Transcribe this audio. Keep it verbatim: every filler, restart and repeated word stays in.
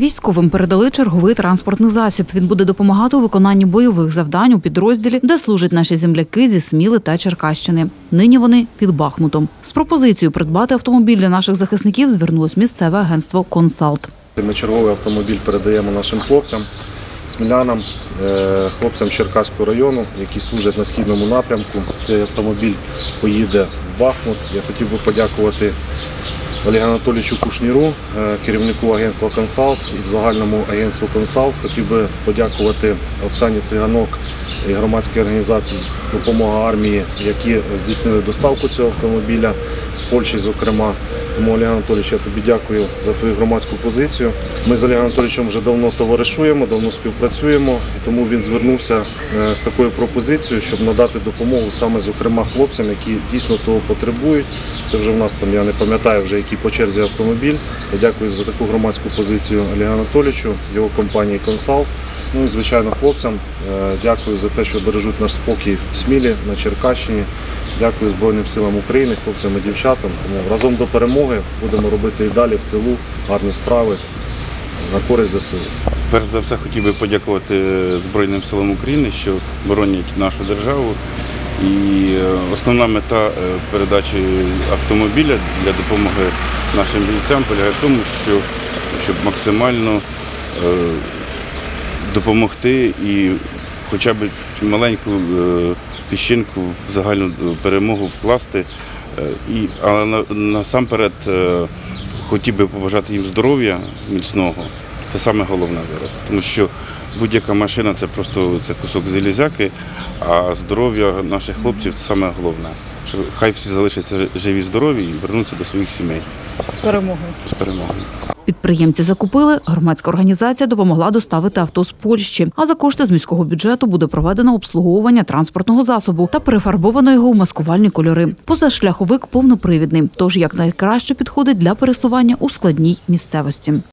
Військовим передали черговий транспортний засіб. Він буде допомагати у виконанні бойових завдань у підрозділі, де служать наші земляки зі Сміли та Черкащини. Нині вони під Бахмутом. З пропозицією придбати автомобіль для наших захисників звернулось місцеве агентство «Консалт». Ми черговий автомобіль передаємо нашим хлопцям, смілянам, хлопцям Черкаського району, які служать на східному напрямку. Цей автомобіль поїде в Бахмут. Я хотів би подякувати Олегу Анатолійовичу Кушніру, керівнику агентства «Консалт» і в загальному агентству «Консалт». Хотів би подякувати Оксані Циганок і громадській організації «Допомога армії», які здійснили доставку цього автомобіля з Польщі, зокрема. Тому, Олег Анатолійович, я тобі дякую за твою громадську позицію. Ми з Олегом Анатолійовичем вже давно товаришуємо, давно співпрацюємо, і тому він звернувся з такою пропозицією, щоб надати допомогу саме, зокрема, хлопцям, які дійсно того потребують. Це вже в нас там, я не пам'ятаю вже, який по черзі автомобіль. Я дякую за таку громадську позицію Олегу Анатолійовичу, його компанії «Консалт». Ну і, звичайно, хлопцям дякую за те, що бережуть наш спокій в Смілі, на Черкащині. Дякую Збройним силам України, хлопцям і дівчатам. Тому разом до перемоги будемо робити і далі в тилу гарні справи на користь ЗСУ. Перш за все хотів би подякувати Збройним силам України, що боронять нашу державу. І основна мета передачі автомобіля для допомоги нашим бійцям полягає в тому, що, щоб максимально допомогти і хоча б маленьку піщинку в загальну перемогу вкласти. І, але на, насамперед хотів би побажати їм здоров'я міцного. Це саме головне зараз, тому що будь-яка машина – це просто це кусок залізяки, а здоров'я наших хлопців – це саме головне. Що хай всі залишаться живі, здорові і вернуться до своїх сімей. З перемогою. З перемогою. Підприємці закупили, громадська організація допомогла доставити авто з Польщі. А за кошти з міського бюджету буде проведено обслуговування транспортного засобу та перефарбовано його у маскувальні кольори. Позашляховик повнопривідний, тож якнайкраще підходить для пересування у складній місцевості.